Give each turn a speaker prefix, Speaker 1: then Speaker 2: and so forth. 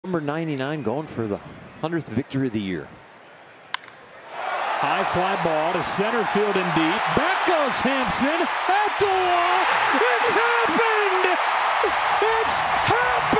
Speaker 1: Number 99 going for the 100th victory of the year.
Speaker 2: High fly ball to center field and deep. Back goes Hampson at the wall. It's happened! It's happened!